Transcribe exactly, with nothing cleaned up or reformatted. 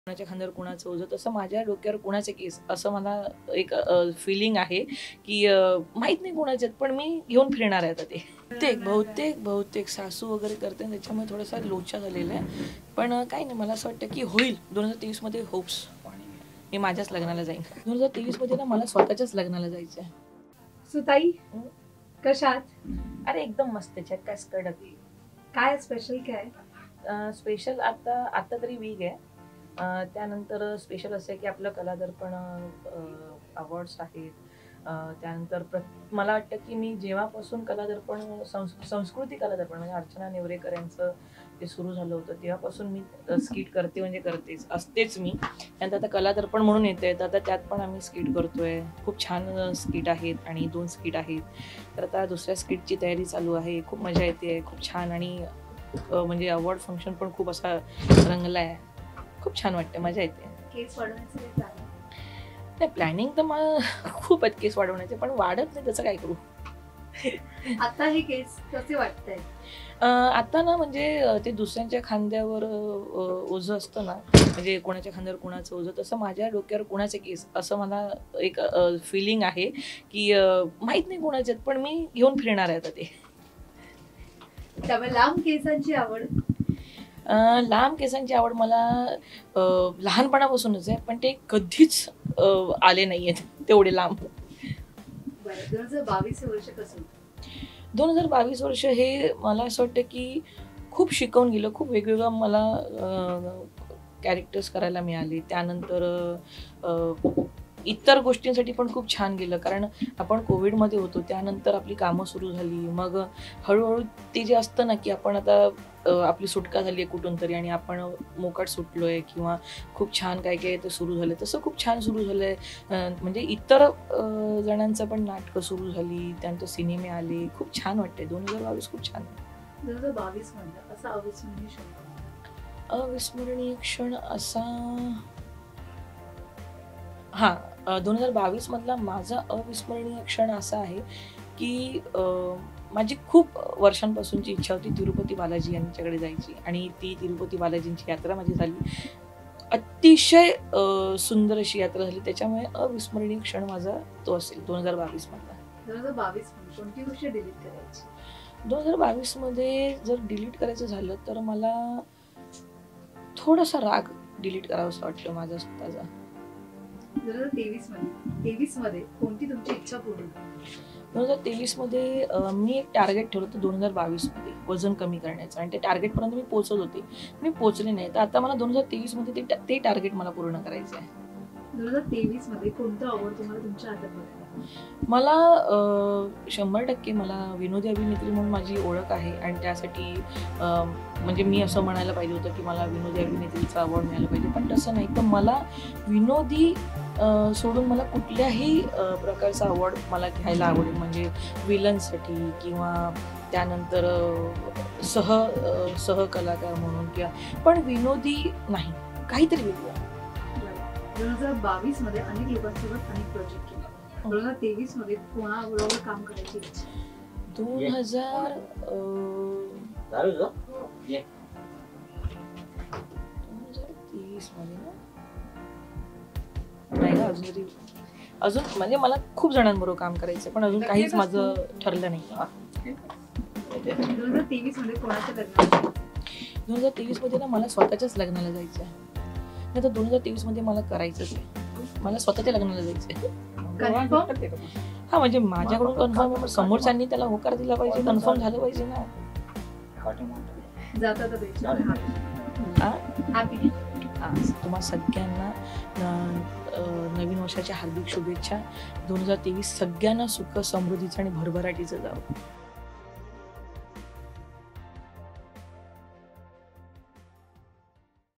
कोणाच्या खांद्यावर कुणाचं ओझं, तसं माझ्या डोक्यावर कुणाचे केस, असं मला एक फीलिंग आहे की माहित नाही कोणाचे आहेत, पण मी घेऊन फिरणार आहे आता ते. बहुतेक बहुतेक बहुतेक सासू वगैरे करते, त्याच्यामुळे थोडासा लोचा झालेला आहे. पण काही नाही, मला असं वाटतं की होईल. दोन हजार तेवीस मध्ये होप्स मी माझ्याच लग्नाला जाईन. दोन हजार तेवीस मध्ये ना मला स्वतःच्याच लग्नाला जायचं आहे. सुताई कशात? अरे एकदम मस्त, झक्कास कडक. काय स्पेशल काय? स्पेशल आता आता तरी वीक आहे. त्यानंतर स्पेशल असं आहे की आपलं कलादर्पण अवॉर्ड्स आहेत. त्यानंतर प्र मला वाटतं की मी जेव्हापासून कलादर्पण संस् संस्कृती कलादर्पण म्हणजे अर्चना नेवरेकर यांचं ते सुरू झालं होतं, तेव्हापासून मी स्किट करते म्हणजे करतेच असतेच मी. त्यानंतर आता कलादर्पण म्हणून येते, तर आता त्यात पण आम्ही स्किट करतोय. खूप छान स्किट आहेत आणि दोन स्किट आहेत. तर आता दुसऱ्या स्किटची तयारी चालू आहे. खूप मजा येते, खूप छान. आणि म्हणजे अवॉर्ड फंक्शन पण खूप असा रंगला आहे. खूप छान वाटते, मजा येते. केस वाढवण्याचं काय प्लॅन? नाही, प्लॅनिंग तर मला खूप आहेत केस वाढवण्याचे, पण वाढत नाही, त्याचं काय करू. आता हे केस कसे वाटतंय? आता ना म्हणजे ते दुसऱ्यांच्या खांद्यावर ओझं असतं ना, म्हणजे कोणाच्या खांद्यावर कुणाचं ओझं, तसं माझ्या डोक्यावर कुणाचे केस, असं मला एक फीलिंग आहे की माहित नाही कोणाचे आहेत, पण मी घेऊन फिरणार आहे आता ते. त्यामुळे लांब केसांची आवड? लांब केसांची आवड मला लहानपणापासूनच आहे, पण ते कधीच आले नाही आहेत तेवढे लांब. दोन हजार बावीस वर्ष कसं? दोन हजार बावीस वर्ष हे मला असं वाटतं की खूप शिकवून गेलं. खूप वेगवेगळं मला कॅरेक्टर्स करायला मिळाले. त्यानंतर इतर गोष्टींसाठी पण खूप छान गेलं, कारण आपण कोविडमध्ये होतो. त्यानंतर आपली कामं सुरू झाली. मग हळूहळू ते जे असतं ना की आपण आता आपली सुटका झाली आहे कुठून तरी आणि आपण मोकाट सुटलोय किंवा खूप छान काय काय ते सुरू झालं, तसं खूप छान सुरू झालंय. म्हणजे इतर जणांचं पण नाटकं सुरू झाली, त्यानंतर सिनेमे आले. खूप छान वाटते. दोन हजार बावीस खूप छान आहे. दोन हजार बावीस मध्ये असा अविस्मरणीय क्षण अविस्मरणीय क्षण असा हा दोन हजार बावीस मधला माझा अविस्मरणीय क्षण असा आहे की माझी खूप वर्षांपासूनची इच्छा होती तिरुपती बालाजी यांच्याकडे जायची, आणि ती तिरुपती बालाजींची यात्रा माझी झाली. अतिशय सुंदर अशी यात्रा झाली. त्याच्यामुळे अविस्मरणीय क्षण माझा तो असेल दोन हजार बावीस मधला. दोन हजार बावीस मध्ये कोणती गोष्ट डिलीट करायची? दोन हजार बावीस मध्ये जर डिलीट करायचं झालं तर मला थोडासा राग डिलीट करावासा वाटतं माझा स्वतःचा. दोन हजार तेवीस मध्ये तेवीस मध्ये कोणती तुमची इच्छा पूर्ण? दोन हजार तेवीस मध्ये मी एक टार्गेट ठेवलं होतं दोन हजार बावीस मध्ये वजन कमी करण्याचं, आणि त्या टार्गेटपर्यंत मी पोहोचत होते. मी पोहोचले नाही, तर आता मला दोन हजार तेवीस मध्ये ते ते टार्गेट मला पूर्ण करायचं आहे. दोन हजार तेवीस मध्ये कोणतं अवॉर्ड तुम्हाला तुमच्या हातात बघायला? मला शंभर टक्के मला विनोदी अभिनेत्री म्हणून माझी ओळख आहे, आणि त्यासाठी म्हणजे मी असं म्हणायला पाहिजे होतं की मला विनोदी अभिनेत्रीचा अवॉर्ड मिळाला पाहिजे, पण तसं नाही. तर मला विनोदी सोडून मला कुठल्याही प्रकारचा अवॉर्ड मला घ्यायला आवडेल, म्हणजे विलनसाठी किंवा त्यानंतर सह सहकलाकार म्हणून, किंवा पण विनोदी नाही, काहीतरी वेगळं. दोन हजार बावीस मध्ये अनेक लोकांसोबत अनेक प्रोजेक्ट केले. दोन हजार तेवीस मध्ये कोणाबरोबर काम करायची इच्छा? दोन हजार तेवीस मध्ये ना नाही का अजून तरी अजून म्हणजे मला खूप जणांबरोबर काम करायचं, पण अजून काहीच माझं ठरलं नाही. दोन हजार तेवीस मध्ये कोणाचं लग्न? दोन हजार तेवीस मध्ये ना मला स्वतःच्याच लग्नाला जायचं आहे. नाही तर दोन हजार तेवीस मध्ये मला करायचंच आहे, मला स्वतःच्या लग्नाला जायचं आहे. हा म्हणजे माझ्याकडून कन्फर्म आहे, समोरच्यांनी त्याला होकार दिला पाहिजे, कन्फर्म झालं पाहिजे ना. तुम्हा सगळ्यांना नवीन वर्षाच्या हार्दिक शुभेच्छा. दोन हजार तेवीस सगळ्यांना सुख समृद्धीचं आणि भरभराटीचं जावं.